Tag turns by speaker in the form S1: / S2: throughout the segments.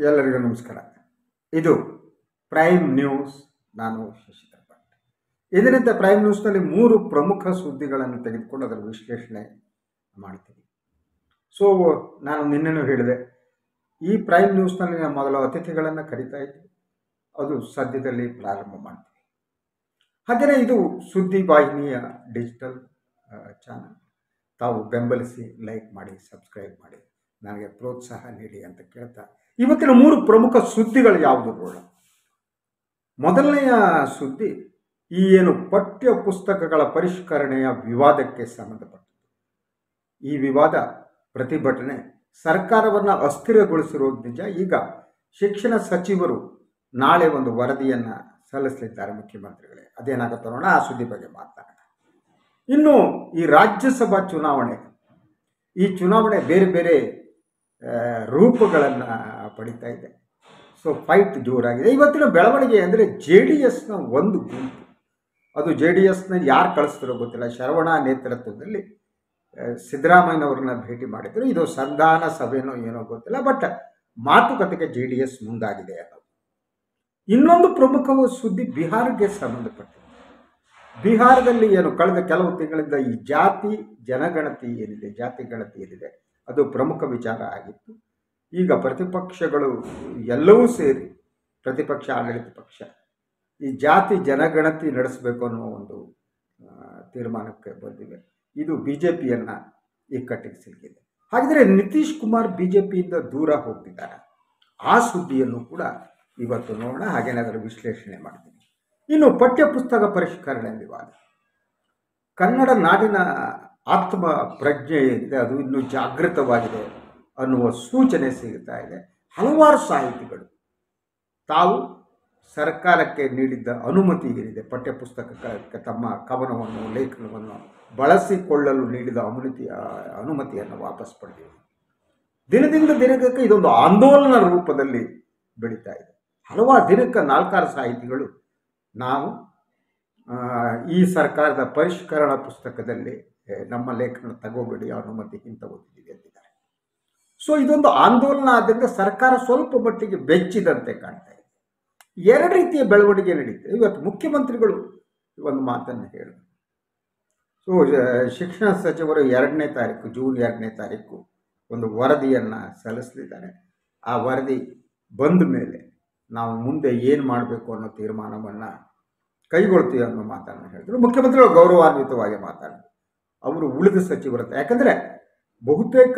S1: ಎಲ್ಲರಿಗೂ ನಮಸ್ಕಾರ. ಇದು ಪ್ರೈಮ್ ನ್ಯೂಸ್. ನಾನು ಶಶಿಧರ್ ಭಟ್. ಇದರಿಂದ ಪ್ರೈಮ್ ನ್ಯೂಸ್ನಲ್ಲಿ 3 ಪ್ರಮುಖ ಸುದ್ದಿಗಳನ್ನು ತೆಗೆದುಕೊಂಡು ಅದರ ವಿಶ್ಲೇಷಣೆ ಮಾಡ್ತೀನಿ. ಸೊ ನಾನು ನಿನ್ನೆನೂ ಹೇಳಿದೆ, ಈ ಪ್ರೈಮ್ ನ್ಯೂಸ್ನಲ್ಲಿ ನಾನು ಮೊದಲು ಅತಿಥಿಗಳನ್ನು ಕರೀತಾ ಇದ್ದೆ. ಅದು ಸದ್ಯದಲ್ಲಿ ಪ್ರಾರಂಭ ಮಾಡ್ತೀವಿ. ಹಾಗೆಯೇ ಇದು ಸುದ್ದಿ ವಾಹಿನಿಯ ಡಿಜಿಟಲ್ ಚಾನಲ್. ತಾವು ಬೆಂಬಲಿಸಿ, ಲೈಕ್ ಮಾಡಿ, ಸಬ್ಸ್ಕ್ರೈಬ್ ಮಾಡಿ, ನನಗೆ ಪ್ರೋತ್ಸಾಹ ನೀಡಿ ಅಂತ ಕೇಳ್ತಾ ಇವತ್ತಿನ 3 ಪ್ರಮುಖ ಸುದ್ದಿಗಳು ಯಾವುದು ನೋಡೋಣ. ಮೊದಲನೆಯ ಸುದ್ದಿ ಈ ಪಠ್ಯ ಪುಸ್ತಕಗಳ ಪರಿಷ್ಕರಣೆಯ ವಿವಾದಕ್ಕೆ ಸಂಬಂಧಪಟ್ಟದ್ದು. ಈ ವಿವಾದ ಪ್ರತಿಭಟನೆ ಸರ್ಕಾರವನ್ನು ಅಸ್ಥಿರಗೊಳಿಸಿರೋದು ನಿಜ. ಈಗ ಶಿಕ್ಷಣ ಸಚಿವರು ನಾಳೆ ಒಂದು ವರದಿಯನ್ನು ಸಲ್ಲಿಸಲಿದ್ದಾರೆ ಮುಖ್ಯಮಂತ್ರಿಗಳೇ. ಅದೇನಾಗುತ್ತೆ ನೋಡೋಣ. ಆ ಸುದ್ದಿ ಬಗ್ಗೆ ಮಾತನಾಡೋಣ. ಇನ್ನು ಈ ರಾಜ್ಯಸಭಾ ಚುನಾವಣೆ, ಈ ಚುನಾವಣೆ ಬೇರೆ ಬೇರೆ ರೂಪಗಳನ್ನು ಪಡಿತಾ ಇದೆ. ಸೊ ಫೈಟ್ ಜೋರಾಗಿದೆ. ಇವತ್ತಿನ ಬೆಳವಣಿಗೆ ಅಂದರೆ JDSನ ಒಂದು ಗುಂಪು, ಅದು JDSನ ಯಾರು ಕಳಿಸ್ತಾರೋ ಗೊತ್ತಿಲ್ಲ, ಶರವಣ ನೇತೃತ್ವದಲ್ಲಿ ಸಿದ್ದರಾಮಯ್ಯನವ್ರನ್ನ ಭೇಟಿ ಮಾಡಿದ್ರು. ಇದು ಸಂಧಾನ ಸಭೆನೋ ಏನೋ ಗೊತ್ತಿಲ್ಲ, ಬಟ್ ಮಾತುಕತೆಗೆ JDS ಮುಂದಾಗಿದೆ ಅನ್ನೋದು. ಇನ್ನೊಂದು ಪ್ರಮುಖ ಸುದ್ದಿ ಬಿಹಾರಕ್ಕೆ ಸಂಬಂಧಪಟ್ಟಿದೆ. ಬಿಹಾರದಲ್ಲಿ ಕಳೆದ ಕೆಲವು ತಿಂಗಳಿಂದ ಈ ಜಾತಿ ಜನಗಣತಿ ಜಾತಿ ಗಣತಿ ಏನಿದೆ ಅದು ಪ್ರಮುಖ ವಿಚಾರ ಆಗಿತ್ತು. ಈಗ ಪ್ರತಿಪಕ್ಷಗಳು ಎಲ್ಲವೂ ಸೇರಿ, ಪ್ರತಿಪಕ್ಷ ಆಡಳಿತ ಪಕ್ಷ, ಈ ಜಾತಿ ಜನಗಣತಿ ನಡೆಸಬೇಕು ಅನ್ನೋ ಒಂದು ತೀರ್ಮಾನಕ್ಕೆ ಬಂದಿವೆ. ಇದು BJPಯನ್ನು ಇಕ್ಕಟ್ಟಿಗೆ ಸಿಲುಕಿದೆ. ಹಾಗಿದ್ರೆ ನಿತೀಶ್ ಕುಮಾರ್ BJPಯಿಂದ ದೂರ ಹೋಗ್ತಿದ್ದಾರೆ. ಆ ಸುದ್ದಿಯನ್ನು ಕೂಡ ಇವತ್ತು ನೋಡೋಣ. ಹಾಗೇನೆ ಅದರ ವಿಶ್ಲೇಷಣೆ ಮಾಡ್ತೀನಿ. ಇನ್ನು ಪಠ್ಯಪುಸ್ತಕ ಪರಿಷ್ಕರಣೆ ವಿವಾದ, ಕನ್ನಡ ನಾಡಿನ ಆತ್ಮ ಪ್ರಜ್ಞೆ ಏನಿದೆ ಅದು ಇನ್ನೂ ಜಾಗೃತವಾಗಿದೆ ಅನ್ನುವ ಸೂಚನೆ ಸಿಗುತ್ತಾ ಇದೆ. ಹಲವಾರು ಸಾಹಿತಿಗಳು ತಾವು ಸರ್ಕಾರಕ್ಕೆ ನೀಡಿದ್ದ ಅನುಮತಿ ಏನಿದೆ, ಪಠ್ಯಪುಸ್ತಕಕ್ಕೆ ತಮ್ಮ ಕವನವನ್ನು ಲೇಖನವನ್ನು ಬಳಸಿಕೊಳ್ಳಲು ನೀಡಿದ ಅನುಮತಿಯನ್ನು ವಾಪಸ್ ಪಡೆದಿವೆ. ದಿನದಿಂದ ದಿನಕ್ಕೆ ಇದೊಂದು ಆಂದೋಲನ ರೂಪದಲ್ಲಿ ಬೆಳೀತಾ ಇದೆ. ಹಲವಾರು ದಿನಕ್ಕೆ 4-6 ಸಾಹಿತಿಗಳು ನಾವು ಈ ಸರ್ಕಾರದ ಪರಿಷ್ಕರಣಾ ಪುಸ್ತಕದಲ್ಲಿ ನಮ್ಮ ಲೇಖನ ತಗೋಬೇಡಿ, ಅನುಮತಿ ಹಿಂತಗೊತ್ತಿದ್ದೀವಿ ಅಂತಿದ್ದಾರೆ. ಸೊ ಇದೊಂದು ಆಂದೋಲನ ಆದ್ದರಿಂದ ಸರ್ಕಾರ ಸ್ವಲ್ಪ ಮಟ್ಟಿಗೆ ಬೆಚ್ಚಿದಂತೆ ಕಾಣ್ತಾ ಇದೆ. 2 ರೀತಿಯ ಬೆಳವಣಿಗೆ ನಡೀತಿದೆ. ಇವತ್ತು ಮುಖ್ಯಮಂತ್ರಿಗಳು ಒಂದು ಮಾತನ್ನು ಹೇಳಿದರು. ಸೊ ಶಿಕ್ಷಣ ಸಚಿವರು ಜೂನ್ 2ನೇ ತಾರೀಕು ಒಂದು ವರದಿಯನ್ನು ಸಲ್ಲಿಸಲಿದ್ದಾರೆ. ಆ ವರದಿ ಬಂದ ಮೇಲೆ ನಾವು ಮುಂದೆ ಏನು ಮಾಡಬೇಕು ಅನ್ನೋ ತೀರ್ಮಾನವನ್ನು ಕೈಗೊಳ್ತೀವಿ ಅನ್ನೋ ಮಾತನ್ನು ಹೇಳಿದರು. ಮುಖ್ಯಮಂತ್ರಿಗಳು ಗೌರವಾನ್ವಿತವಾಗಿ ಮಾತಾಡಿದರು. ಅವರು ಉಳಿದ ಸಚಿವರ, ಯಾಕಂದರೆ ಬಹುತೇಕ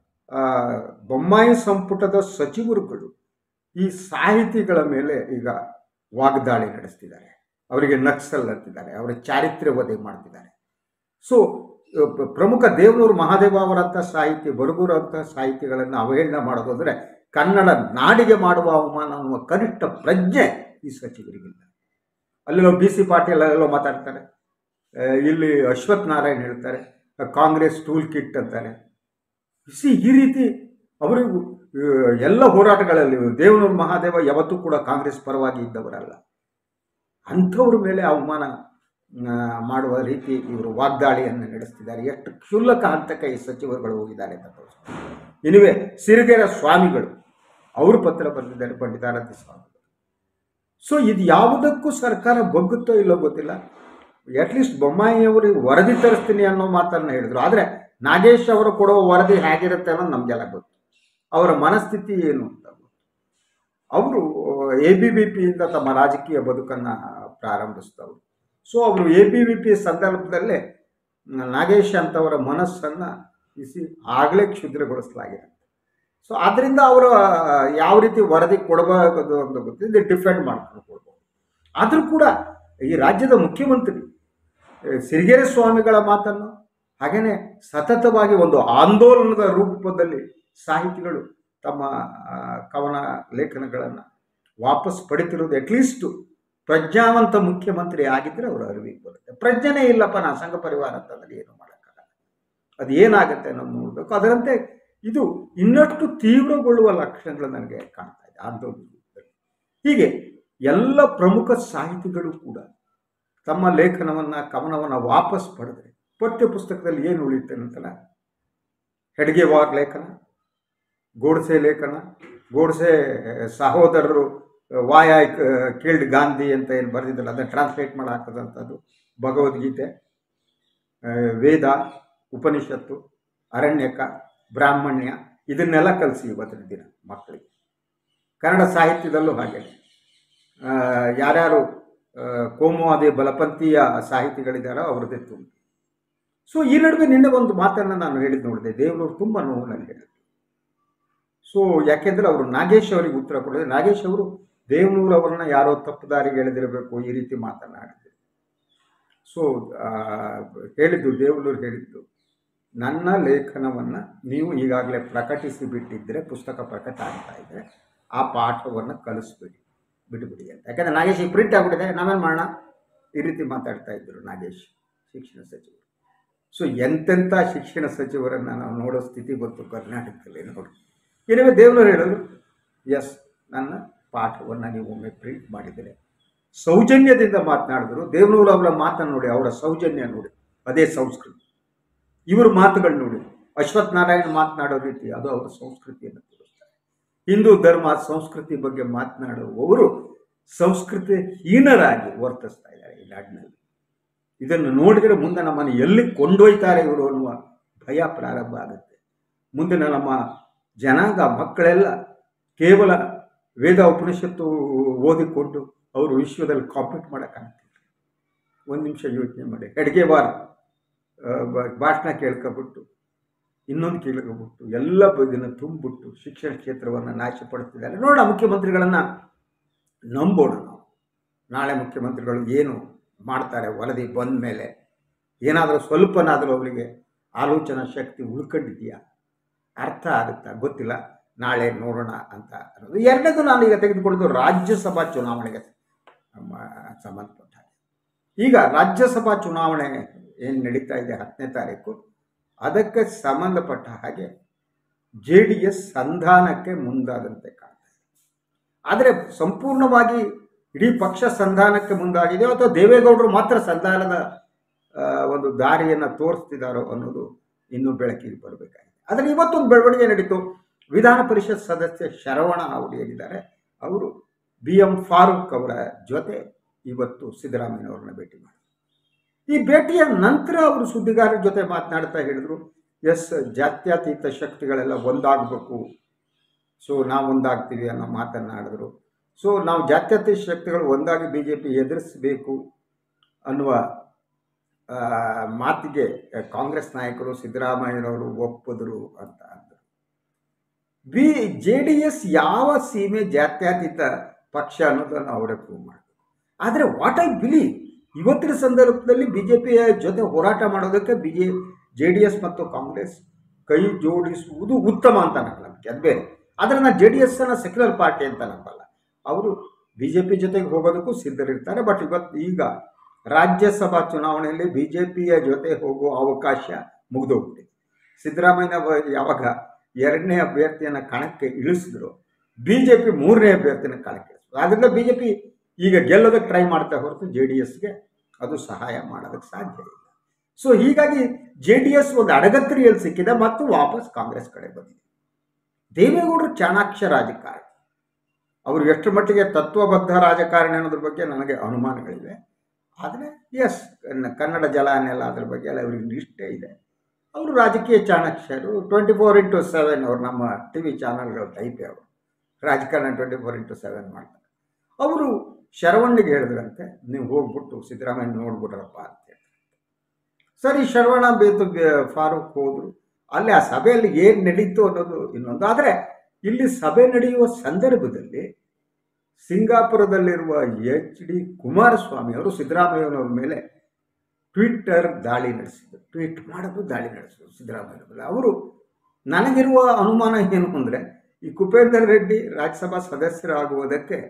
S1: ಬೊಮ್ಮಾಯಿ ಸಂಪುಟದ ಸಚಿವರುಗಳು ಈ ಸಾಹಿತಿಗಳ ಮೇಲೆ ಈಗ ವಾಗ್ದಾಳಿ ನಡೆಸ್ತಿದ್ದಾರೆ. ಅವರಿಗೆ ನಕ್ಸಲ್ ಅಂತಿದ್ದಾರೆ, ಅವರ ಚಾರಿತ್ರ್ಯ ವಧೆ ಮಾಡ್ತಿದ್ದಾರೆ. ಸೊ ಪ್ರಮುಖ ದೇವನೂರು ಮಹಾದೇವ ಅವರಂಥ ಸಾಹಿತಿ, ಬರಗೂರು ಅಂಥ ಸಾಹಿತಿಗಳನ್ನು ಅವಹೇಳನ ಮಾಡೋದು ಅಂದರೆ ಕನ್ನಡ ನಾಡಿಗೆ ಮಾಡುವ ಅವಮಾನ ಅನ್ನುವ ಕನಿಷ್ಠ ಪ್ರಜ್ಞೆ ಈ ಸಚಿವರಿಗಿಲ್ಲ. ಅಲ್ಲೆಲ್ಲೋ BC ಪಾಟೀಲ್ ಅಲ್ಲೆಲ್ಲೋ ಮಾತಾಡ್ತಾರೆ, ಇಲ್ಲಿ ಅಶ್ವಥ್ ನಾರಾಯಣ್ ಹೇಳ್ತಾರೆ ಕಾಂಗ್ರೆಸ್ ಟೂಲ್ ಕಿಟ್ ಅಂತಾರೆ. ಈ ರೀತಿ ಅವರಿಗೂ ಎಲ್ಲ ಹೋರಾಟಗಳಲ್ಲಿ ದೇವನೂರು ಮಹಾದೇವ ಯಾವತ್ತೂ ಕೂಡ ಕಾಂಗ್ರೆಸ್ ಪರವಾಗಿ ಇದ್ದವರಲ್ಲ. ಅಂಥವ್ರ ಮೇಲೆ ಅವಮಾನ ಮಾಡುವ ರೀತಿ ಇವರು ವಾಗ್ದಾಳಿಯನ್ನು ನಡೆಸ್ತಿದ್ದಾರೆ. ಎಷ್ಟು ಕ್ಷುಲ್ಲಕ ಹಂತಕ್ಕೆ ಈ ಸಚಿವರುಗಳು ಹೋಗಿದ್ದಾರೆ ಅಂತ ತೋರಿಸ್ತಾರೆ. ಇನಿವೆ ಸಿರಿಗೆರೆ ಸ್ವಾಮಿಗಳು ಅವರು ಪತ್ರ ಬರೆದಿದ್ದಾರೆ, ಪಂಡಿತಾರಾಧ್ಯ ಸ್ವಾಮಿಗಳು. ಸೊ ಇದು ಯಾವುದಕ್ಕೂ ಸರ್ಕಾರ ಬಗ್ಗುತ್ತೋ ಇಲ್ಲೋ ಗೊತ್ತಿಲ್ಲ. ಅಟ್ಲೀಸ್ಟ್ ಬೊಮ್ಮಾಯಿಯವರಿಗೆ ವರದಿ ತರಿಸ್ತೀನಿ ಅನ್ನೋ ಮಾತನ್ನು ಹೇಳಿದ್ರು. ಆದರೆ ನಾಗೇಶ್ ಅವರು ಕೊಡೋ ವರದಿ ಹೇಗಿರುತ್ತೆ ಅನ್ನೋದು ನಮಗೆಲ್ಲ ಗೊತ್ತು, ಅವರ ಮನಸ್ಥಿತಿ ಏನು ಅಂತ ಗೊತ್ತು. ಅವರು ABVPಯಿಂದ ತಮ್ಮ ರಾಜಕೀಯ ಬದುಕನ್ನು ಪ್ರಾರಂಭಿಸಿದವರು. ಸೊ ಅವರು ABVP ಸಂದರ್ಭದಲ್ಲೇ ನಾಗೇಶ್ ಅಂತವರ ಮನಸ್ಸನ್ನು ಆಗಲೇ ಕ್ಷುದ್ರಗೊಳಿಸಲಾಗಿದೆ. ಸೊ ಆದ್ದರಿಂದ ಅವರು ಯಾವ ರೀತಿ ವರದಿ ಕೊಡಬಹುದು ಅಂತ ಗೊತ್ತಿದೆ, ಡಿಫೆಂಡ್ ಮಾಡ್ಕೊಂಡು ಕೊಡ್ಬೋದು. ಆದರೂ ಕೂಡ ಈ ರಾಜ್ಯದ ಮುಖ್ಯಮಂತ್ರಿ ಸಿರಿಗೆರೆ ಸ್ವಾಮಿಗಳ ಮಾತನ್ನು ಹಾಗೆಯೇ ಸತತವಾಗಿ ಒಂದು ಆಂದೋಲನದ ರೂಪದಲ್ಲಿ ಸಾಹಿತಿಗಳು ತಮ್ಮ ಕವನ ಲೇಖನಗಳನ್ನು ವಾಪಸ್ ಪಡಿತಿರೋದು ಅಟ್ಲೀಸ್ಟು ಪ್ರಜ್ಞಾವಂತ ಮುಖ್ಯಮಂತ್ರಿ ಆಗಿದ್ದರೆ ಅವರು ಅರಿವಿಗೆ ಬರುತ್ತೆ. ಪ್ರಜ್ಞೆನೇ ಇಲ್ಲಪ್ಪ, ನಾ ಸಂಘ ಪರಿವಾರ ಅಂತಂದರೆ ಏನು ಮಾಡೋಕ್ಕಾಗಲ್ಲ. ಅದು ಏನಾಗುತ್ತೆ ಅನ್ನೋದು ನೋಡಬೇಕು. ಅದರಂತೆ ಇದು ಇನ್ನಷ್ಟು ತೀವ್ರಗೊಳ್ಳುವ ಲಕ್ಷಣಗಳು ನನಗೆ ಕಾಣ್ತಾ ಇದೆ ಆಂದೋಲನದಲ್ಲಿ. ಹೀಗೆ ಎಲ್ಲ ಪ್ರಮುಖ ಸಾಹಿತಿಗಳು ಕೂಡ ತಮ್ಮ ಲೇಖನವನ್ನು ಕವನವನ್ನು ವಾಪಸ್ ಪಡೆದರೆ ಪಠ್ಯ ಪುಸ್ತಕದಲ್ಲಿ ಏನು ಉಳಿಯುತ್ತೆ ಅಂತಲ್ಲ, ಹೆಡ್ಗೇವಾರ್ ಲೇಖನ, ಗೋಡ್ಸೆ ಲೇಖನ, ಗೋಡ್ಸೆ ಸಹೋದರರು ವಾಯ್ ಐ ಕಿಲ್ಡ್ ಗಾಂಧಿ ಅಂತ ಏನು ಬರೆದಿದ್ದಲ್ಲ, ಅದನ್ನು ಟ್ರಾನ್ಸ್ಲೇಟ್ ಮಾಡಿ ಹಾಕಿದಂಥದ್ದು ಭಗವದ್ಗೀತೆ, ವೇದ, ಉಪನಿಷತ್ತು, ಅರಣ್ಯಕ, ಬ್ರಾಹ್ಮಣ್ಯ ಇದನ್ನೆಲ್ಲ ಕಲಿಸಿ ಇವತ್ತಿನ ದಿನ ಮಕ್ಕಳಿಗೆ. ಕನ್ನಡ ಸಾಹಿತ್ಯದಲ್ಲೂ ಹಾಗೆ ಯಾರ್ಯಾರು ಕೋಮುವಾದಿ ಬಲಪಂಥೀಯ ಸಾಹಿತಿಗಳಿದ್ದಾರೋ ಅವ್ರದ್ದೇ ತುಂಬ. ಸೊ ಈ ನಡುವೆ ನಿನ್ನೆ ಒಂದು ಮಾತನ್ನು ನಾನು ಹೇಳಿದ್ದು ನೋಡಿದೆ, ದೇವನೂರು ತುಂಬ ನೋವಿನಲ್ಲಿ ಹೇಳಿದ್ರು. ಸೊ ಯಾಕೆಂದರೆ ಅವರು ನಾಗೇಶ್ ಅವರಿಗೆ ಉತ್ತರ ಕೊಡೋದು, ನಾಗೇಶ್ ಅವರು ದೇವನೂರು ಅವರನ್ನ ಯಾರೋ ತಪ್ಪು ದಾರಿಗೆ ಎಳೆದಿರಬೇಕು ಈ ರೀತಿ ಮಾತನಾಡಿದ್ರು. ಸೊ ಹೇಳಿದ್ದು ದೇವನೂರು ಹೇಳಿದ್ದು, ನನ್ನ ಲೇಖನವನ್ನು ನೀವು ಈಗಾಗಲೇ ಪ್ರಕಟಿಸಿ ಬಿಟ್ಟಿದ್ದರೆ, ಪುಸ್ತಕ ಪ್ರಕಟ ಆಗ್ತಾ ಇದೆ, ಆ ಪಾಠವನ್ನು ಕಲಿಸ್ಬಿಡಿ, ಬಿಟ್ಟುಬಿಡಿ ಅಂತ. ಯಾಕಂದರೆ ನಾಗೇಶ್ ಈಗ ಪ್ರಿಂಟ್ ಆಗಿಬಿಟ್ಟಿದೆ, ನಾವೇನು ಮಾಡೋಣ ಈ ರೀತಿ ಮಾತಾಡ್ತಾ ಇದ್ದರು ನಾಗೇಶ್ ಶಿಕ್ಷಣ ಸಚಿವರು. ಸೊ ಎಂತೆಂಥ ಶಿಕ್ಷಣ ಸಚಿವರನ್ನು ನಾವು ನೋಡೋ ಸ್ಥಿತಿ ಬಂತು ಕರ್ನಾಟಕದಲ್ಲಿ ನೋಡಿ. ಏನಿವೆ ದೇವನೂರು ಹೇಳೋದು, ಎಸ್ ನನ್ನ ಪಾಠವನ್ನು ನೀವು ಒಮ್ಮೆ ಪ್ರಿಂಟ್ ಮಾಡಿದರೆ, ಸೌಜನ್ಯದಿಂದ ಮಾತನಾಡಿದ್ರು. ದೇವನೂರು ಅವರ ಮಾತನ್ನು ನೋಡಿ, ಅವರ ಸೌಜನ್ಯ ನೋಡಿ, ಅದೇ ಸಂಸ್ಕೃತಿ. ಇವ್ರ ಮಾತುಗಳು ನೋಡಿ, ಅಶ್ವಥ್ ನಾರಾಯಣ ಮಾತನಾಡೋ ರೀತಿ, ಅದು ಅವರ ಸಂಸ್ಕೃತಿಯನ್ನು ತೋರಿಸ್ತಾರೆ. ಹಿಂದೂ ಧರ್ಮ ಸಂಸ್ಕೃತಿ ಬಗ್ಗೆ ಮಾತನಾಡುವವರು ಸಂಸ್ಕೃತಿ ಹೀನರಾಗಿ ವರ್ತಿಸ್ತಾ ಇದ್ದಾರೆ ಈ ನಾಡಿನಲ್ಲಿ. ಇದನ್ನು ನೋಡಿದರೆ ಮುಂದೆ ನಮ್ಮನ್ನು ಎಲ್ಲಿ ಕೊಂಡೊಯ್ತಾರೆ ಇವರು ಅನ್ನುವ ಭಯ ಪ್ರಾರಂಭ ಆಗುತ್ತೆ. ಮುಂದಿನ ನಮ್ಮ ಜನಾಂಗ ಮಕ್ಕಳೆಲ್ಲ ಕೇವಲ ವೇದ ಉಪನಿಷತ್ತು ಓದಿಕೊಂಡು ಅವರು ವಿಶ್ವದಲ್ಲಿ ಕಾಂಪೀಟ್ ಮಾಡೋಕ್ಕಾಗ್ತಿಲ್ಲ. ಒಂದು ನಿಮಿಷ ಯೋಚನೆ ಮಾಡಿ, ಹೆಡ್ಗೆವಾರ ಭಾಷಣ ಕೇಳ್ಕೊಬಿಟ್ಟು ಇನ್ನೊಂದು ಕೇಳ್ಕೊಬಿಟ್ಟು ಎಲ್ಲ ಇದನ್ನು ತುಂಬಿಬಿಟ್ಟು ಶಿಕ್ಷಣ ಕ್ಷೇತ್ರವನ್ನು ನಾಶಪಡಿಸ್ತಿದ್ದಾರೆ. ನೋಡೋಣ, ಮುಖ್ಯಮಂತ್ರಿಗಳನ್ನು ನಂಬೋಣ ನಾವು. ನಾಳೆ ಮುಖ್ಯಮಂತ್ರಿಗಳು ಏನು ಮಾಡ್ತಾರೆ ವರದಿ ಬಂದ ಮೇಲೆ, ಏನಾದರೂ ಸ್ವಲ್ಪನಾದರೂ ಅವರಿಗೆ ಆಲೋಚನಾ ಶಕ್ತಿ ಉಳ್ಕೊಂಡಿದೆಯಾ, ಅರ್ಥ ಆಗುತ್ತಾ ಗೊತ್ತಿಲ್ಲ, ನಾಳೆ ನೋಡೋಣ ಅಂತ ಅನ್ನೋದು. ಎರಡನೇದು ನಾನು ಈಗ ತೆಗೆದುಕೊಳ್ಳೋದು ರಾಜ್ಯಸಭಾ ಚುನಾವಣೆಗೆ ಸಂಬಂಧಪಟ್ಟ ಹಾಗೆ. ಈಗ ರಾಜ್ಯಸಭಾ ಚುನಾವಣೆ ಏನು ನಡೀತಾ ಇದೆ 10ನೇ ತಾರೀಕು, ಅದಕ್ಕೆ ಸಂಬಂಧಪಟ್ಟ ಹಾಗೆ JDS ಸಂಧಾನಕ್ಕೆ ಮುಂದಾದಂತೆ ಕಾಣ್ತದೆ. ಆದರೆ ಸಂಪೂರ್ಣವಾಗಿ ಇಡೀ ಪಕ್ಷ ಸಂಧಾನಕ್ಕೆ ಮುಂದಾಗಿದೆಯೋ ಅಥವಾ ದೇವೇಗೌಡರು ಮಾತ್ರ ಸಂಧಾನದ ಒಂದು ದಾರಿಯನ್ನು ತೋರಿಸ್ತಿದ್ದಾರೋ ಅನ್ನೋದು ಇನ್ನೂ ಬೆಳಕಿಗೆ ಬರಬೇಕಾಗಿದೆ. ಆದರೆ ಇವತ್ತೊಂದು ಬೆಳವಣಿಗೆ ನಡೀತು. ವಿಧಾನ ಪರಿಷತ್ ಸದಸ್ಯ ಶರವಣ ಅವರು ಏನಿದ್ದಾರೆ, ಅವರು BM ಫಾರೂಕ್ ಅವರ ಜೊತೆ ಇವತ್ತು ಸಿದ್ದರಾಮಯ್ಯನವ್ರನ್ನ ಭೇಟಿ ಮಾಡಿದರು. ಈ ಭೇಟಿಯ ನಂತರ ಅವರು ಸುದ್ದಿಗಾರರ ಜೊತೆ ಮಾತನಾಡ್ತಾ ಹೇಳಿದರು, ಎಸ್ ಜಾತ್ಯತೀತ ಶಕ್ತಿಗಳೆಲ್ಲ ಒಂದಾಗಬೇಕು, ಸೊ ನಾವು ಒಂದಾಗ್ತೀವಿ ಅನ್ನೋ ಮಾತನ್ನಾಡಿದ್ರು. ಸೊ ನಾವು ಜಾತ್ಯತೀತ ಶಕ್ತಿಗಳು ಒಂದಾಗಿ BJP ಎದುರಿಸಬೇಕು ಅನ್ನುವ ಮಾತಿಗೆ ಕಾಂಗ್ರೆಸ್ ನಾಯಕರು ಸಿದ್ದರಾಮಯ್ಯನವರು ಒಪ್ಪಿದ್ರು ಅಂತ ಅಂದರು. JDS ಯಾವ ಸೀಮೆ ಜಾತ್ಯತೀತ ಪಕ್ಷ ಅನ್ನೋದನ್ನು ಅವರೇ ಪ್ರೂವ್ ಮಾಡಬೇಕು. ಆದರೆ ವಾಟ್ ಐ ಬಿಲೀವ್, ಇವತ್ತಿನ ಸಂದರ್ಭದಲ್ಲಿ BJPಯ ಜೊತೆ ಹೋರಾಟ ಮಾಡೋದಕ್ಕೆ JDS ಮತ್ತು ಕಾಂಗ್ರೆಸ್ ಕೈ ಜೋಡಿಸುವುದು ಉತ್ತಮ ಅಂತ ನಂಬಿಕೆ, ಅದು ಬೇರೆ. ಆದರೆ ನಾನು JDSನ ಸೆಕ್ಯುಲರ್ ಪಾರ್ಟಿ ಅಂತ ನಂಬಲ್ಲ. ಅವರು BJP ಜೊತೆಗೆ ಹೋಗೋದಕ್ಕೂ ಸಿದ್ಧರಿರ್ತಾರೆ. ಬಟ್ ಈಗ ರಾಜ್ಯಸಭಾ ಚುನಾವಣೆಯಲ್ಲಿ BJPಯ ಜೊತೆ ಹೋಗುವ ಅವಕಾಶ ಮುಗಿದೋಗ್ಬಿಟ್ಟಿದೆ. ಸಿದ್ದರಾಮಯ್ಯ ಯಾವಾಗ 2ನೇ ಅಭ್ಯರ್ಥಿಯನ್ನು ಕಣಕ್ಕೆ ಇಳಿಸಿದ್ರು, BJP 3ನೇ ಅಭ್ಯರ್ಥಿಯನ್ನು ಕಣಕ್ಕೆ ಇಳಿಸಿದ್ರು. ಆದ್ದರಿಂದ BJP ಈಗ ಗೆಲ್ಲೋದಕ್ಕೆ ಟ್ರೈ ಮಾಡ್ತಾ ಹೊರತು JDSಗೆ ಅದು ಸಹಾಯ ಮಾಡೋದಕ್ಕೆ ಸಾಧ್ಯ ಇಲ್ಲ. ಸೊ ಹೀಗಾಗಿ JDS ಒಂದು ಅಡಗತ್ರಿಯಲ್ಲಿ ಸಿಕ್ಕಿದೆ ಮತ್ತು ವಾಪಸ್ ಕಾಂಗ್ರೆಸ್ ಕಡೆ ಬಂದಿದೆ. ದೇವೇಗೌಡರು ಚಾಣಾಕ್ಷ ರಾಜಕಾರಣಿ, ಅವರು ಎಷ್ಟು ಮಟ್ಟಿಗೆ ತತ್ವಬದ್ಧ ರಾಜಕಾರಣಿ ಅನ್ನೋದ್ರ ಬಗ್ಗೆ ನನಗೆ ಅನುಮಾನಗಳಿವೆ. ಆದರೆ ಎಸ್, ಕನ್ನಡ ಜಲಾನೆಲ್ಲ ಅದ್ರ ಬಗ್ಗೆ ಎಲ್ಲ ಅವ್ರಿಗೆ ನಿಷ್ಠೆ ಇದೆ. ಅವರು ರಾಜಕೀಯ ಚಾಣಾಕ್ಷರು. 24x7 ಅವರು ನಮ್ಮ TV ಚಾನಲ್ಗಳ ಟೈಪೇ, ಅವರು ರಾಜಕಾರಣ 24x7 ಮಾಡ್ತಾರೆ. ಅವರು ಶರವಣ್ಣಿಗೆ ಹೇಳಿದ್ರಂತೆ, ನೀವು ಹೋಗ್ಬಿಟ್ಟು ಸಿದ್ದರಾಮಯ್ಯ ನೋಡ್ಬಿಟ್ರಪ್ಪ ಅಂತ ಹೇಳಿ. ಸರಿ, ಶರವಣ ಫಾರೂಕ್ ಹೋದರು. ಅಲ್ಲಿ ಆ ಸಭೆಯಲ್ಲಿ ಏನು ನಡೀತು ಅನ್ನೋದು ಇನ್ನೊಂದು. ಆದರೆ ಇಲ್ಲಿ ಸಭೆ ನಡೆಯುವ ಸಂದರ್ಭದಲ್ಲಿ ಸಿಂಗಾಪುರದಲ್ಲಿರುವ HD ಕುಮಾರಸ್ವಾಮಿ ಅವರು ಸಿದ್ದರಾಮಯ್ಯನವ್ರ ಮೇಲೆ ಟ್ವಿಟ್ಟರ್ ದಾಳಿ ನಡೆಸಿದರು. ಟ್ವೀಟ್ ಮಾಡೋದು ದಾಳಿ ನಡೆಸಿದರು ಸಿದ್ದರಾಮಯ್ಯ ಮೇಲೆ. ಅವರು, ನನಗಿರುವ ಅನುಮಾನ ಏನು ಅಂದರೆ, ಈ ಕುಪೇಂದರ್ ರೆಡ್ಡಿ ರಾಜ್ಯಸಭಾ ಸದಸ್ಯರಾಗುವುದಕ್ಕೆ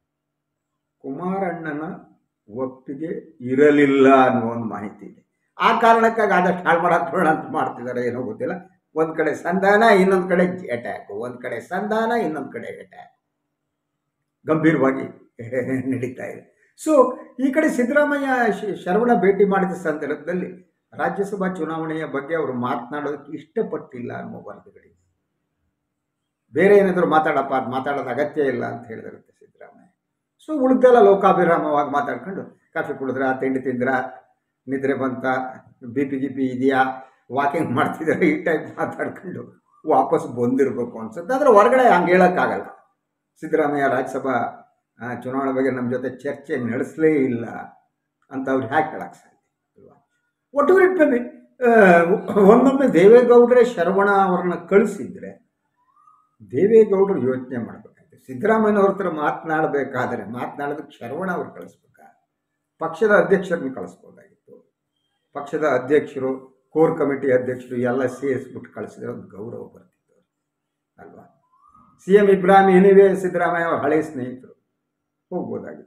S1: ಕುಮಾರಣ್ಣನ ಒಪ್ಪಿಗೆ ಇರಲಿಲ್ಲ ಅನ್ನೋ ಒಂದು ಮಾಹಿತಿ ಇದೆ. ಆ ಕಾರಣಕ್ಕಾಗಿ ಆದಷ್ಟು ಹಾಳು ಮಾಡೋಣ ಅಂತ ಮಾಡ್ತಿದ್ದಾರೆ, ಏನೋ ಗೊತ್ತಿಲ್ಲ. ಒಂದು ಕಡೆ ಸಂಧಾನ, ಇನ್ನೊಂದು ಕಡೆ ಅಟ್ಯಾಕ್, ಒಂದು ಕಡೆ ಸಂಧಾನ, ಇನ್ನೊಂದು ಕಡೆ ಅಟ್ಯಾಕ್ ಗಂಭೀರವಾಗಿ ನಡೀತಾ ಇದೆ. ಸೊ ಈ ಕಡೆ ಸಿದ್ದರಾಮಯ್ಯ ಶರವಣ ಭೇಟಿ ಮಾಡಿದ ಸಂದರ್ಭದಲ್ಲಿ ರಾಜ್ಯಸಭಾ ಚುನಾವಣೆಯ ಬಗ್ಗೆ ಅವರು ಮಾತನಾಡೋದಕ್ಕೆ ಇಷ್ಟಪಟ್ಟಿಲ್ಲ ಅನ್ನೋ ವರದಿಗಳಿದೆ. ಬೇರೆ ಏನಾದರೂ ಮಾತಾಡಪ್ಪ, ಅದು ಮಾತಾಡೋದು ಅಗತ್ಯ ಇಲ್ಲ ಅಂತ ಹೇಳಿದಿರುತ್ತೆ ಸಿದ್ದರಾಮಯ್ಯ. ಸೊ ಉಳಿದೆಲ್ಲ ಲೋಕಾಭಿರಾಮವಾಗಿ ಮಾತಾಡ್ಕೊಂಡು ಕಾಫಿ ಕುಡಿದ್ರ, ತಿಂಡಿ ತಿಂದ್ರ, ನಿದ್ರೆ ಬಂತ, ಬಿ ಪಿ ಗಿಪಿ ಇದೆಯಾ, ವಾಕಿಂಗ್ ಮಾಡ್ತಿದ್ದಾರೆ, ಈ ಟೈಪ್ ಮಾತಾಡ್ಕೊಂಡು ವಾಪಸ್ ಬಂದಿರಬೇಕು ಅನ್ಸುತ್ತೆ. ಆದರೆ ಹೊರಗಡೆ ಹಂಗೆ ಹೇಳೋಕ್ಕಾಗಲ್ಲ. ಸಿದ್ದರಾಮಯ್ಯ ರಾಜ್ಯಸಭಾ ಚುನಾವಣೆ ಬಗ್ಗೆ ನಮ್ಮ ಜೊತೆ ಚರ್ಚೆ ನಡೆಸಲೇ ಇಲ್ಲ ಅಂತ ಅವ್ರು ಹ್ಯಾಕೆ ಹೇಳಕ್ಕೆ ಸಾಧ್ಯ ಅಲ್ವಾ? ಒಟ್ಟು ಇಟ್ ಮೇ ಬಿ ಒಮ್ಮೊಮ್ಮೆ ದೇವೇಗೌಡರೇ ಶರವಣ ಅವ್ರನ್ನ ಕಳಿಸಿದ್ರೆ ದೇವೇಗೌಡರು ಯೋಚನೆ ಮಾಡಬೇಕಾಗಿದೆ. ಸಿದ್ದರಾಮಯ್ಯನವ್ರ ಹತ್ರ ಮಾತನಾಡೋದಕ್ಕೆ ಶರವಣ ಅವ್ರು ಕಳಿಸ್ಬೇಕಾ, ಪಕ್ಷದ ಅಧ್ಯಕ್ಷರನ್ನು ಕಳಿಸ್ಬೋದಾಗಿತ್ತು. ಪಕ್ಷದ ಅಧ್ಯಕ್ಷರು, ಕೋರ್ ಕಮಿಟಿ ಅಧ್ಯಕ್ಷರು ಎಲ್ಲ ಸೇರಿಸ್ಬಿಟ್ಟು ಕಳಿಸಿದ್ರೆ ಒಂದು ಗೌರವ ಬರ್ತಿತ್ತು ಅಲ್ವಾ? CM ಇಬ್ರಾಹಿಂ ಏನಿವೆ ಸಿದ್ದರಾಮಯ್ಯ ಅವ್ರ ಹಳೆಯ ಸ್ನೇಹಿತರು, ಹೋಗ್ಬೋದಾಗಿತ್ತು.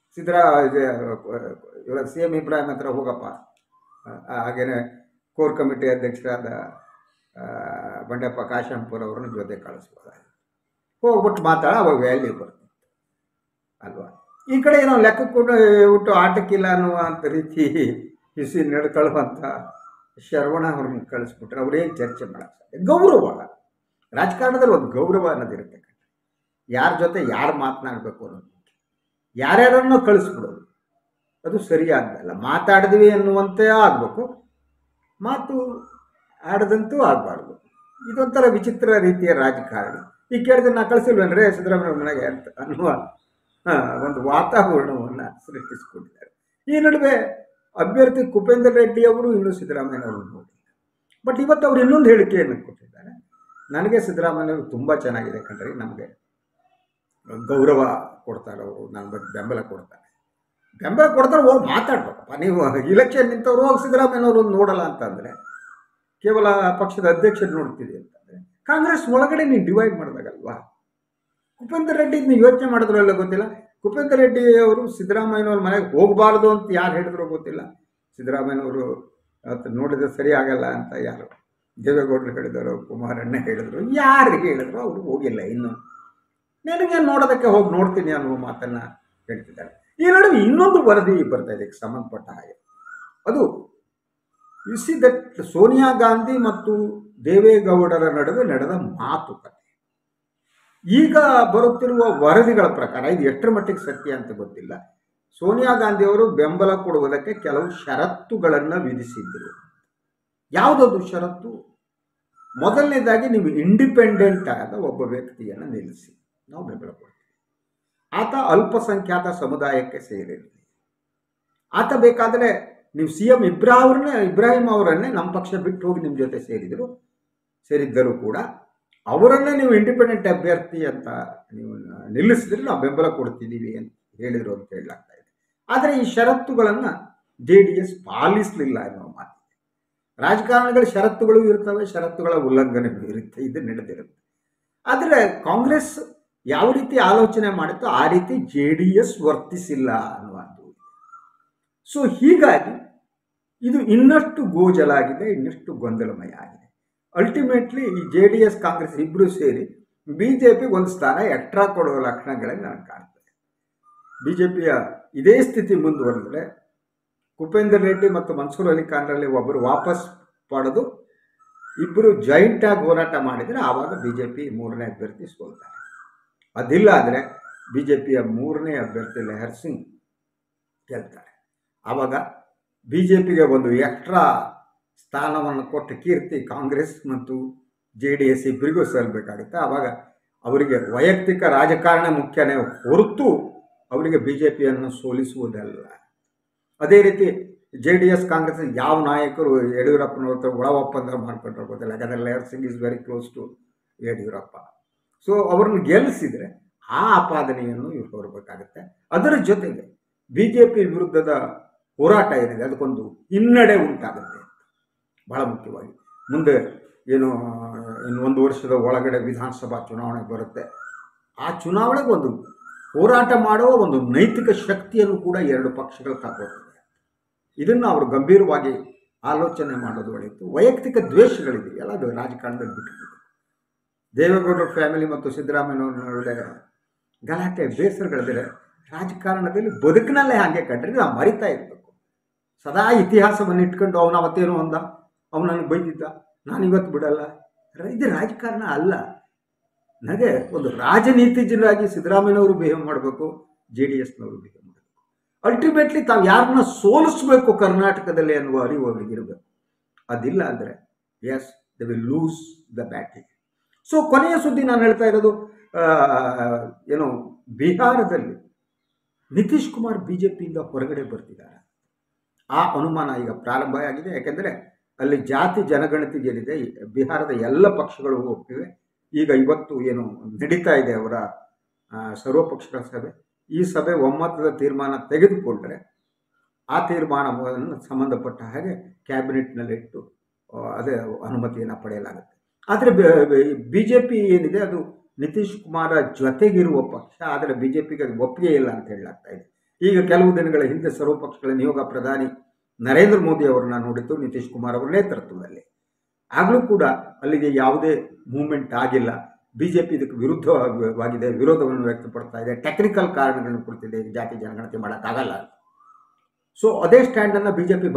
S1: CM ಇಬ್ರಾಹಿಂ ಹತ್ರ ಹೋಗಪ್ಪ, ಹಾಗೇನೆ ಕೋರ್ ಕಮಿಟಿ ಅಧ್ಯಕ್ಷರಾದ ಬಂಡೆಪ್ಪ ಕಾಶಂಪುರ ಅವ್ರನ್ನ ಜೊತೆ ಕಳಿಸ್ಬೋದಾಗಿತ್ತು. ಹೋಗ್ಬಿಟ್ಟು ಅವಾಗ ವ್ಯಾಲ್ಯೂ ಬರ್ತಿತ್ತು ಅಲ್ವಾ? ಈ ಕಡೆ ಏನೋ ಲೆಕ್ಕಕ್ಕೆ ಬಿಟ್ಟು ಆಟಕ್ಕಿಲ್ಲ ಅನ್ನುವಂಥ ರೀತಿ ಹಿಸಿ ನಡ್ಕೊಳ್ಳುವಂಥ ಶರವಣ ಅವ್ರನ್ನ ಕಳಿಸ್ಬಿಟ್ರೆ ಅವ್ರೇನು ಚರ್ಚೆ ಮಾಡೋಕ್ಕೆ ಸಾಧ್ಯ? ಗೌರವ, ರಾಜಕಾರಣದಲ್ಲಿ ಒಂದು ಗೌರವ ಅನ್ನೋದಿರುತ್ತೆ. ಯಾರ ಜೊತೆ ಯಾರು ಮಾತನಾಡಬೇಕು ಅನ್ನೋದು, ಯಾರ್ಯಾರನ್ನೋ ಕಳಿಸ್ಬಿಡೋದು ಅದು ಸರಿಯಾದಲ್ಲ. ಮಾತಾಡಿದ್ವಿ ಅನ್ನುವಂತೆ ಆಗಬೇಕು, ಮಾತು ಆಡದಂತೂ ಆಗಬಾರ್ದು. ಇದೊಂಥರ ವಿಚಿತ್ರ ರೀತಿಯ ರಾಜಕಾರಣ. ಈಗ ಕೇಳಿದ್ರೆ ನಾ ಕಳಿಸಿಲ್ವೇನ್ರೆ ಸಿದ್ದರಾಮಯ್ಯ ಮನೆಗೆ ಅಂತ ಅನ್ನುವ ಒಂದು ವಾತಾವರಣವನ್ನು ಸೃಷ್ಟಿಸಿಕೊಂಡಿದ್ದಾರೆ. ಈ ನಡುವೆ ಅಭ್ಯರ್ಥಿ ಕುಪೇಂದ್ರ ರೆಡ್ಡಿ ಅವರು ಇನ್ನೂ ಸಿದ್ದರಾಮಯ್ಯನವರು ನೋಡಿಲ್ಲ. ಬಟ್ ಇವತ್ತು ಅವರು ಇನ್ನೊಂದು ಹೇಳಿಕೆಯನ್ನು ಕೊಟ್ಟಿದ್ದಾರೆ. ನನಗೆ ಸಿದ್ದರಾಮಯ್ಯವರು ತುಂಬ ಚೆನ್ನಾಗಿದೆ ಕಣ್ರಿ, ನಮಗೆ ಗೌರವ ಕೊಡ್ತಾರೆ, ಅವರು ನನ್ನ ಬಗ್ಗೆ ಬೆಂಬಲ ಕೊಡ್ತಾರೆ ಹೋಗಿ ಮಾತಾಡ್ಬೇಕಪ್ಪ. ನೀವು ಇಲೆಕ್ಷನ್ ನಿಂತವ್ರು ಹೋಗಿ ಸಿದ್ದರಾಮಯ್ಯನವರು ನೋಡಲ್ಲ ಅಂತಂದರೆ, ಕೇವಲ ಪಕ್ಷದ ಅಧ್ಯಕ್ಷರು ನೋಡ್ತೀವಿ ಅಂತಂದರೆ, ಕಾಂಗ್ರೆಸ್ ಒಳಗಡೆ ನೀವು ಡಿವೈಡ್ ಮಾಡಿದಾಗಲ್ವಾ? ಕುಪೇಂದ್ರ ರೆಡ್ಡಿ ನೀವು ಯೋಚನೆ ಮಾಡಿದ್ರು ಎಲ್ಲ ಗೊತ್ತಿಲ್ಲ. ಕುಪೇಂದ್ರ ರೆಡ್ಡಿ ಅವರು ಸಿದ್ದರಾಮಯ್ಯನವ್ರ ಮನೆಗೆ ಹೋಗಬಾರ್ದು ಅಂತ ಯಾರು ಹೇಳಿದ್ರು ಗೊತ್ತಿಲ್ಲ. ಸಿದ್ದರಾಮಯ್ಯನವರು ನೋಡಿದ್ರೆ ಸರಿ ಆಗಲ್ಲ ಅಂತ ಯಾರು ದೇವೇಗೌಡರು ಹೇಳಿದರು, ಕುಮಾರಣ್ಣ ಹೇಳಿದ್ರು, ಯಾರಿಗೆ ಹೇಳಿದ್ರು ಅವರು ಹೋಗಿಲ್ಲ. ಇನ್ನು ನನಗೆ ನೋಡೋದಕ್ಕೆ ಹೋಗಿ ನೋಡ್ತೀನಿ ಅನ್ನುವ ಮಾತನ್ನು ಹೇಳ್ತಿದ್ದಾರೆ. ಈ ನಡುವೆ ಇನ್ನೊಂದು ವರದಿ ಬರ್ತಾ ಇದೆ ಸಂಬಂಧಪಟ್ಟ ಹಾಗೆ. ಅದು you see that Sonia Gandhi ಮತ್ತು ದೇವೇಗೌಡರ ನಡುವೆ ನಡೆದ ಮಾತುಕತೆ. ಈಗ ಬರುತ್ತಿರುವ ವರದಿಗಳ ಪ್ರಕಾರ ಇದು ಎಷ್ಟರ ಮಟ್ಟಿಗೆ ಸತ್ಯ ಅಂತ ಗೊತ್ತಿಲ್ಲ. ಸೋನಿಯಾ ಗಾಂಧಿಯವರು ಬೆಂಬಲ ಕೊಡುವುದಕ್ಕೆ ಕೆಲವು ಷರತ್ತುಗಳನ್ನು ವಿಧಿಸಿದ್ದರು. ಯಾವುದದು ಷರತ್ತು? ಮೊದಲನೇದಾಗಿ ನೀವು ಇಂಡಿಪೆಂಡೆಂಟ್ ಆದ ಒಬ್ಬ ವ್ಯಕ್ತಿಯನ್ನು ನಿಲ್ಲಿಸಿ ನಾವು ಬೆಂಬಲ ಕೊಡ್ತೀವಿ. ಆತ ಅಲ್ಪಸಂಖ್ಯಾತ ಸಮುದಾಯಕ್ಕೆ ಸೇರಿರಲಿ. ಆತ ಬೇಕಾದರೆ ನೀವು CM ಇಬ್ರಾಹಿಂ ಅವರನ್ನೇ ನಮ್ಮ ಪಕ್ಷ ಬಿಟ್ಟು ಹೋಗಿ ನಿಮ್ಮ ಜೊತೆ ಸೇರಿದ್ದರೂ ಕೂಡ ಅವರನ್ನೇ ನೀವು ಇಂಡಿಪೆಂಡೆಂಟ್ ಅಭ್ಯರ್ಥಿ ಅಂತ ನೀವು ನಿಲ್ಲಿಸಿದ್ರೆ ನಾವು ಬೆಂಬಲ ಕೊಡ್ತಿದ್ದೀವಿ ಅಂತ ಹೇಳಿದರು ಅಂತ ಹೇಳಲಾಗ್ತಾ ಇದೆ. ಆದರೆ ಈ ಷರತ್ತುಗಳನ್ನು JDS ಪಾಲಿಸಲಿಲ್ಲ ಅನ್ನೋ ಮಾತಿದೆ. ರಾಜಕಾರಣಗಳ ಷರತ್ತುಗಳು ಇರ್ತವೆ, ಷರತ್ತುಗಳ ಉಲ್ಲಂಘನೆಗಳು ಇರುತ್ತೆ, ಇದು ನಡೆದಿರುತ್ತೆ. ಆದರೆ ಕಾಂಗ್ರೆಸ್ ಯಾವ ರೀತಿ ಆಲೋಚನೆ ಮಾಡುತ್ತೋ ಆ ರೀತಿ JDS ವರ್ತಿಸಿಲ್ಲ ಅನ್ನುವಂಥದ್ದು. ಸೊ ಹೀಗಾಗಿ ಇದು ಇನ್ನಷ್ಟು ಗೋಜಲಾಗಿದೆ, ಇನ್ನಷ್ಟು ಗೊಂದಲಮಯ ಆಗಿದೆ. ಅಲ್ಟಿಮೇಟ್ಲಿ ಈ JDS ಕಾಂಗ್ರೆಸ್ ಇಬ್ಬರು ಸೇರಿ BJP ಒಂದು ಸ್ಥಾನ ಎಕ್ಸ್ಟ್ರಾ ಕೊಡುವ ಲಕ್ಷಣಗಳೇ ನನಗೆ ಕಾಣ್ತದೆ. BJPಯ ಇದೇ ಸ್ಥಿತಿ ಮುಂದುವರೆದರೆ ಕುಪೇಂದ್ರ ರೆಡ್ಡಿ ಮತ್ತು ಮನ್ಸೂರ್ ಅಲಿ ಖಾನ್ರಲ್ಲಿ ಒಬ್ಬರು ವಾಪಸ್ ಪಡೆದು ಇಬ್ಬರು ಜಾಯಿಂಟಾಗಿ ಹೋರಾಟ ಮಾಡಿದರೆ ಆವಾಗ BJP ಮೂರನೇ ಅಭ್ಯರ್ಥಿ ಸೋಲ್ತಾರೆ. ಅದಿಲ್ಲ ಅಂದರೆ BJPಯ ಮೂರನೇ ಅಭ್ಯರ್ಥಿ ಲೆಹರ್ ಸಿಂಗ್ ಗೆಲ್ತಾರೆ. ಆವಾಗ BJPಗೆ ಒಂದು ಎಕ್ಸ್ಟ್ರಾ ಸ್ಥಾನವನ್ನು ಕೊಟ್ಟ ಕೀರ್ತಿ ಕಾಂಗ್ರೆಸ್ ಮತ್ತು JDS ಇಬ್ಬರಿಗೂ ಸಲ್ಲಬೇಕಾಗುತ್ತೆ. ಆವಾಗ ಅವರಿಗೆ ವೈಯಕ್ತಿಕ ರಾಜಕಾರಣ ಮುಖ್ಯನೇ ಹೊರತು ಅವರಿಗೆ BJPಯನ್ನು ಸೋಲಿಸುವುದಲ್ಲ. ಅದೇ ರೀತಿ JDS ಕಾಂಗ್ರೆಸ್ ಯಾವ ನಾಯಕರು ಯಡಿಯೂರಪ್ಪನವ್ರ ಒಳ ಒಪ್ಪಂದ ಮಾಡ್ಕೊಂಡ್ರೆ ಗೊತ್ತಿಲ್ಲ. ಯಾಕಂದರೆ Lehar Singh is very close to Yediyurappa. So ಅವ್ರನ್ನ ಗೆಲ್ಲಿಸಿದರೆ ಆ ಆಪಾದನೆಯನ್ನು ಇವ್ರು ಹೊರಬೇಕಾಗುತ್ತೆ. ಅದರ ಜೊತೆಗೆ BJP ವಿರುದ್ಧದ ಹೋರಾಟ ಏನಿದೆ ಅದಕ್ಕೊಂದು ಹಿನ್ನಡೆ ಉಂಟಾಗುತ್ತೆ. ಬಹಳ ಮುಖ್ಯವಾಗಿ ಮುಂದೆ ಏನು ಇನ್ನೊಂದು ವರ್ಷದ ಒಳಗಡೆ ವಿಧಾನಸಭಾ ಚುನಾವಣೆ ಬರುತ್ತೆ. ಆ ಚುನಾವಣೆಗೆ ಒಂದು ಹೋರಾಟ ಮಾಡುವ ಒಂದು ನೈತಿಕ ಶಕ್ತಿಯನ್ನು ಕೂಡ ಎರಡು ಪಕ್ಷಗಳು ತಗೋತವೆ. ಇದನ್ನು ಅವರು ಗಂಭೀರವಾಗಿ ಆಲೋಚನೆ ಮಾಡೋದು ಒಳ್ಳೆಯದು. ವೈಯಕ್ತಿಕ ದ್ವೇಷಗಳಿದೆಯಲ್ಲ ಅದು ರಾಜಕಾರಣದಲ್ಲಿ ಬಿಟ್ಟಿದೆ. ದೇವೇಗೌಡರ ಫ್ಯಾಮಿಲಿ ಮತ್ತು ಸಿದ್ದರಾಮಯ್ಯನವ್ರ ನಡುವೆ ಗಲಾಟೆ ಬೇಸರಗಳಿದ್ರೆ ರಾಜಕಾರಣದಲ್ಲಿ ಬದುಕಿನಲ್ಲೇ ಹಾಗೆ ಕಂಡ್ರೆ ನಾವು ಮರಿತಾ ಇರಬೇಕು. ಸದಾ ಇತಿಹಾಸವನ್ನು ಇಟ್ಕೊಂಡು ಅವನು ಅವತ್ತೇನು ಅಂದ, ಅವನು ನನಗೆ ಬೈದಿದ್ದ, ನಾನು ಇವತ್ತು ಬಿಡಲ್ಲ, ಇದು ರಾಜಕಾರಣ ಅಲ್ಲ. ನನಗೆ ಒಂದು ರಾಜನೀತಿಜ್ಞರಾಗಿ ಸಿದ್ದರಾಮಯ್ಯನವರು ಬಿಹೇವ್ ಮಾಡಬೇಕು, JDSನವರು ಬಿಹೇವ್ ಮಾಡಬೇಕು. ಅಲ್ಟಿಮೇಟ್ಲಿ ತಾವು ಯಾರನ್ನ ಸೋಲಿಸಬೇಕು ಕರ್ನಾಟಕದಲ್ಲಿ ಅನ್ನುವ ಅರಿವು ಅವರಿಗಿರಬೇಕು. ಅದಿಲ್ಲ ಅಂದರೆ yes they will lose the battle. So ಕೊನೆಯ ಸುದ್ದಿ ನಾನು ಹೇಳ್ತಾ ಇರೋದು, ಏನು ಬಿಹಾರದಲ್ಲಿ ನಿತೀಶ್ ಕುಮಾರ್ BJPಯಿಂದ ಹೊರಗಡೆ ಬರ್ತಿದ್ದಾರೆ. ಆ ಅನುಮಾನ ಈಗ ಪ್ರಾರಂಭ ಆಗಿದೆ. ಯಾಕೆಂದರೆ ಅಲ್ಲಿ ಜಾತಿ ಜನಗಣತಿಗೆ ಏನಿದೆ ಬಿಹಾರದ ಎಲ್ಲ ಪಕ್ಷಗಳು ಒಪ್ಪಿವೆ. ಈಗ ಇವತ್ತು ಏನು ನಡೀತಾ ಇದೆ ಅವರ ಸರ್ವಪಕ್ಷಗಳ ಸಭೆ, ಈ ಸಭೆ ಒಮ್ಮತದ ತೀರ್ಮಾನ ತೆಗೆದುಕೊಂಡರೆ ಆ ತೀರ್ಮಾನವನ್ನು ಸಂಬಂಧಪಟ್ಟ ಹಾಗೆ ಕ್ಯಾಬಿನೆಟ್ನಲ್ಲಿಟ್ಟು ಅದೇ ಅನುಮತಿಯನ್ನು ಪಡೆಯಲಾಗುತ್ತೆ. ಆದರೆ BJP ಏನಿದೆ ಅದು ನಿತೀಶ್ ಕುಮಾರ ಜೊತೆಗಿರುವ ಪಕ್ಷ, ಆದರೆ BJPಗೆ ಅದು ಒಪ್ಪಿಗೆ ಇಲ್ಲ ಅಂತ ಹೇಳಲಾಗ್ತಾ ಇದೆ. ಈಗ ಕೆಲವು ದಿನಗಳ ಹಿಂದೆ ಸರ್ವಪಕ್ಷಗಳ ನಿಯೋಗ ಪ್ರಧಾನಿ ನರೇಂದ್ರ ಮೋದಿ ಅವರನ್ನ ನೋಡಿತ್ತು ನಿತೀಶ್ ಕುಮಾರ್ ಅವರ ನೇತೃತ್ವದಲ್ಲಿ. ಆಗಲೂ ಕೂಡ ಅಲ್ಲಿಗೆ ಯಾವುದೇ ಮೂವ್ಮೆಂಟ್ ಆಗಿಲ್ಲ. BJP ಇದಕ್ಕೆ ವಿರುದ್ಧವಾಗಿದೆ, ವಿರೋಧವನ್ನು ವ್ಯಕ್ತಪಡ್ತಾ ಇದೆ, ಟೆಕ್ನಿಕಲ್ ಕಾರಣಗಳನ್ನು ಕೊಡ್ತಿದೆ, ಜಾತಿ ಜನಗಣತಿ ಮಾಡೋಕ್ಕಾಗಲ್ಲ. ಸೊ ಅದೇ ಸ್ಟ್ಯಾಂಡನ್ನು BJP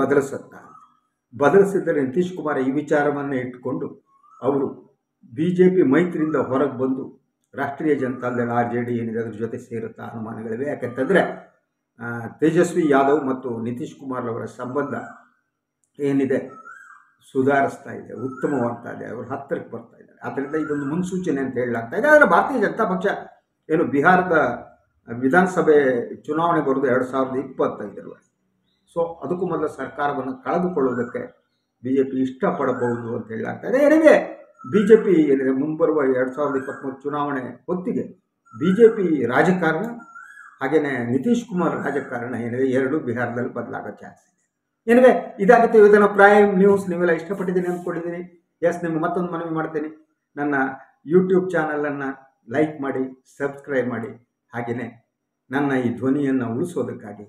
S1: ಬದಲಿಸಿದರೆ ನಿತೀಶ್ ಕುಮಾರ್ ಈ ವಿಚಾರವನ್ನು ಇಟ್ಟುಕೊಂಡು ಅವರು BJP ಮೈತ್ರಿಯಿಂದ ಹೊರಗೆ ಬಂದು ರಾಷ್ಟ್ರೀಯ ಜನತಾದಳ RJD ಏನಿದೆ ಅದ್ರ ಜೊತೆ ಸೇರುತ್ತಾ ಅನುಮಾನಗಳಿವೆ. ಯಾಕೆಂತಂದರೆ ತೇಜಸ್ವಿ ಯಾದವ್ ಮತ್ತು ನಿತೀಶ್ ಕುಮಾರ್ ಅವರ ಸಂಬಂಧ ಏನಿದೆ ಸುಧಾರಿಸ್ತಾ ಇದೆ, ಉತ್ತಮವಾಗ್ತಾ ಇದೆ, ಅವರು ಹತ್ತಿರಕ್ಕೆ ಬರ್ತಾ ಇದ್ದಾರೆ. ಆದ್ದರಿಂದ ಇದೊಂದು ಮುನ್ಸೂಚನೆ ಅಂತ ಹೇಳಲಾಗ್ತಾ ಇದೆ. ಆದರೆ ಭಾರತೀಯ ಜನತಾ ಪಕ್ಷ ಏನು ಬಿಹಾರದ ವಿಧಾನಸಭೆ ಚುನಾವಣೆ ಬರೋದು 2025 ಸೊ ಅದಕ್ಕೂ ಮೊದಲು ಸರ್ಕಾರವನ್ನು ಕಳೆದುಕೊಳ್ಳುವುದಕ್ಕೆ BJP ಇಷ್ಟಪಡಬಹುದು ಅಂತ ಹೇಳಲಾಗ್ತಾ ಇದೆ. ಏನಿದೆ BJP ಏನಿದೆ ಮುಂಬರುವ 2023 ಚುನಾವಣೆ ಹೊತ್ತಿಗೆ BJP ರಾಜಕಾರಣ ಹಾಗೆಯೇ ನಿತೀಶ್ ಕುಮಾರ್ ರಾಜಕಾರಣ ಏನಿದೆ ಎರಡೂ ಬಿಹಾರದಲ್ಲಿ ಬದಲಾಗೋ ಚಾನ್ಸ್ ಇದೆ. ಏನಿದೆ ಇದಾಗುತ್ತೆ ಇದನ್ನು ಪ್ರೈಮ್ ನ್ಯೂಸ್. ನೀವೆಲ್ಲ ಇಷ್ಟಪಟ್ಟಿದ್ದೀನಿ ಅಂದ್ಕೊಂಡಿದ್ದೀನಿ. ಎಸ್, ನಿಮ್ಗೆ ಮತ್ತೊಂದು ಮನವಿ ಮಾಡ್ತೀನಿ, ನನ್ನ ಯೂಟ್ಯೂಬ್ ಚಾನಲನ್ನು ಲೈಕ್ ಮಾಡಿ, ಸಬ್ಸ್ಕ್ರೈಬ್ ಮಾಡಿ. ಹಾಗೆಯೇ ನನ್ನ ಈ ಧ್ವನಿಯನ್ನು ಉಳಿಸೋದಕ್ಕಾಗಿ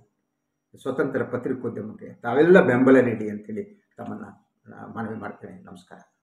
S1: ಸ್ವತಂತ್ರ ಪತ್ರಿಕೋದ್ಯಮಕ್ಕೆ ತಾವೆಲ್ಲ ಬೆಂಬಲ ನೀಡಿ ಅಂತೇಳಿ ತಮ್ಮನ್ನು ಮನವಿ ಮಾಡ್ತೇನೆ. ನಮಸ್ಕಾರ.